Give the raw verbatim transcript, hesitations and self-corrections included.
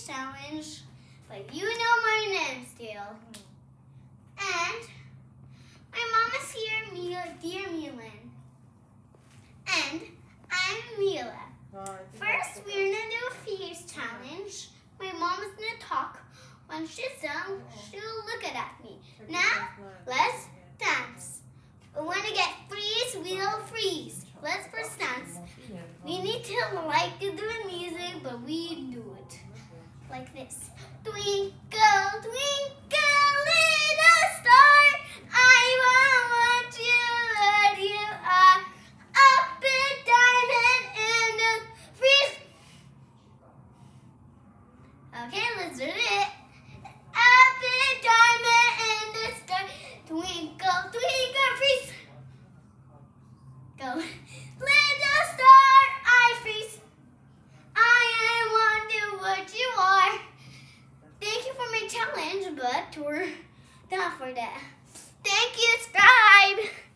challenge, but you know my name still. And my mom is here, Mila, dear Mila. And I'm Mila. First, we're gonna do a face challenge. My mom is gonna talk. When she's done, she'll look at me. Now, let's dance. We wanna get freeze, we'll freeze. Let's first dance. We need to like to do the music, but we do it like this. Twinkle, twinkle, little star, I want you where you are. Up a diamond in the freeze. Okay, let's do it. Up a diamond in the sky. Twinkle, twinkle, freeze. Go. Little star, I freeze. I wonder what you are. Thank you for my challenge, but we're done for that. Thank you, subscribe.